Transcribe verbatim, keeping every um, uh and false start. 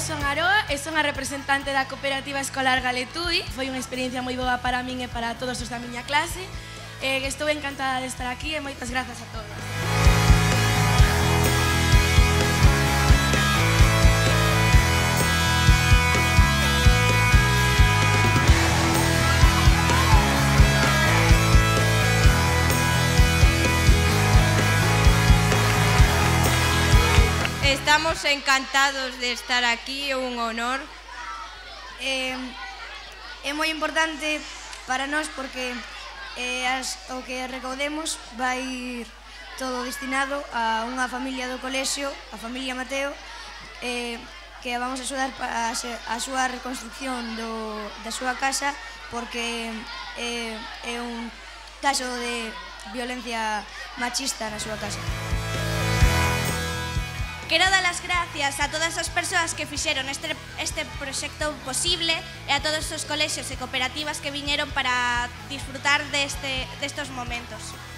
son Aroa e son a representante da Cooperativa Escolar Galetui. Foi unha experiencia moi boa para min e para todos os da miña clase. Eh, estou encantada de estar aquí e moitas grazas a todos. Estamos encantados de estar aquí, é un honor. Eh, é moi importante para nós porque eh, as, o que recaudemos vai ir todo destinado a unha familia do colexio, a familia Mateo, eh, que vamos a axudar para a súa reconstrucción do, da súa casa porque eh, é un caso de violencia machista na súa casa. Quero dar as gracias a todas as persoas que fixeron este, este proxecto posible e a todos os colexios e cooperativas que viñeron para disfrutar deste, destes momentos.